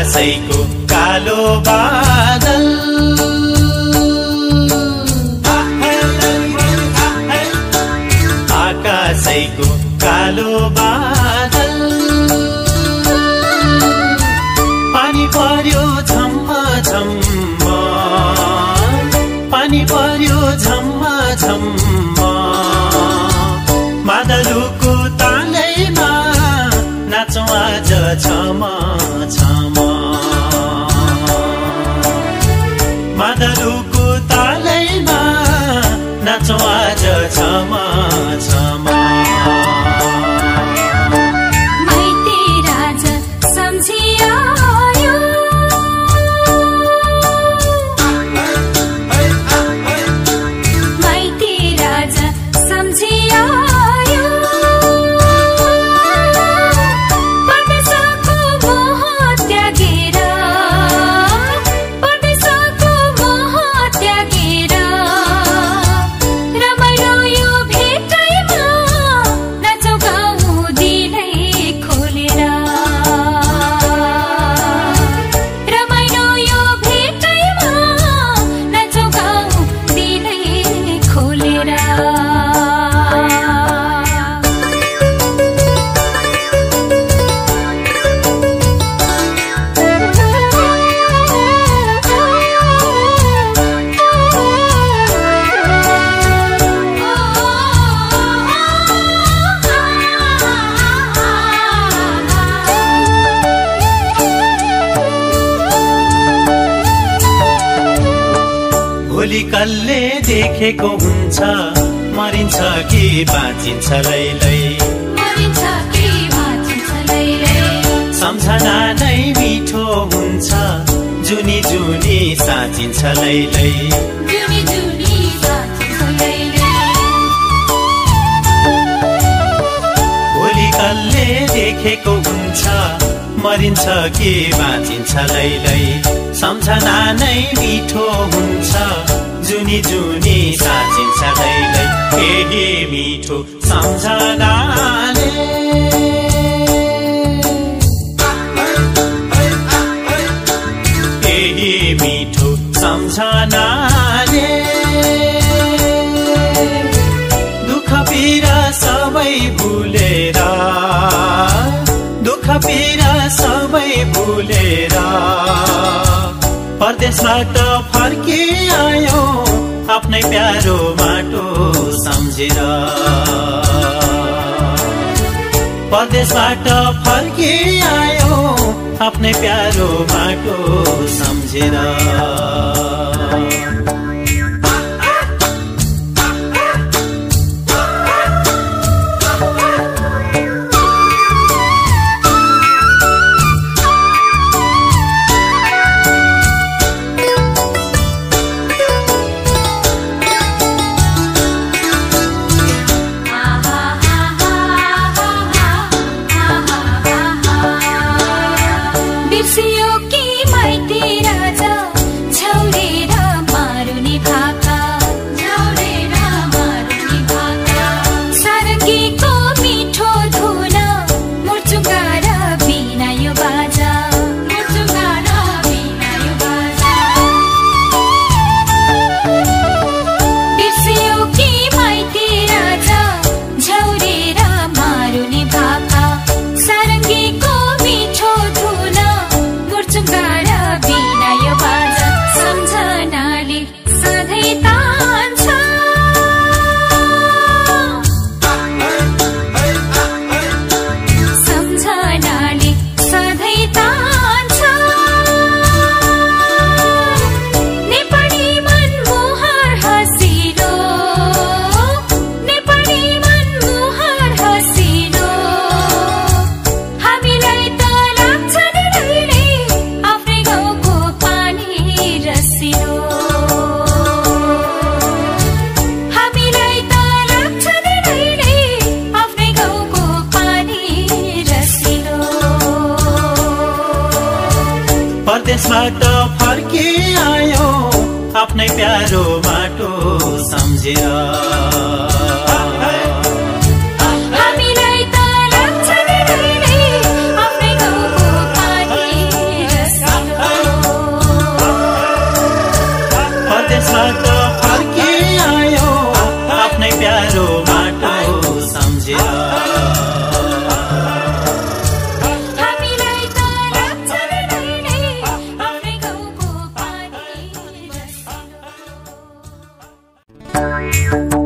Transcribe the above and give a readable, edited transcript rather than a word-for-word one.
आकाशैको कालो बादल आकाशैको कालो बादल पानी पर्यो झम्म झम्म पानी पर्यो झम्म झम्म मादलुको तालैमा नाचौँ आज छम छम मादलुको तालैमा नाचौँ आज छम छम कल्ले देखेको हुन्छ मरिन्छ कि बाँचिन्छ लैलै मरिन्छ कि बाँचिन्छ लैलै सम्झना नै मिठो हुन्छ जुनी जुनी साँचिन्छ लैलै जुनी जुनी साँचिन्छ लैलै भोलि कल्ले देखेको हुन्छ मरिन्छ कि बाँचिन्छ लैलै सम्झना नै मिठो हुन्छ जुनी जुनी साँचिन्छ लैलै केही मिठो सम्झनाले केही मिठो सम्झनाले दुःख पीडा सबै भुलेर दुःख पीडा सबै भुलेर परदेशबाट फर्किआयो आफ्नै प्यारो माटो सम्झेर परदेशबाट फर्किआयो आफ्नै प्यारो माटो सम्झेर परदेशबाट फर्किआयो आफ्नै प्यारो माटो सम्झेर हामीलाई त लाग्छ नि आफ्नै गाउँको पानी रे